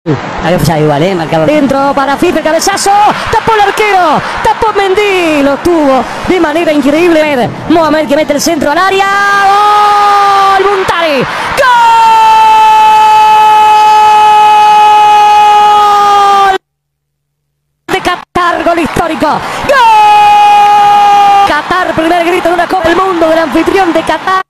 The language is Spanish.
Había fallado igual, marcaba. Dentro para Fife, cabezazo. Tapó el arquero. Tapó Mendy. Lo tuvo de manera increíble. Mohamed que mete el centro al área. ¡Gol! Muntari. ¡Gol! De Qatar, gol histórico. ¡Gol! Qatar, primer grito de una Copa del Mundo del anfitrión de Qatar.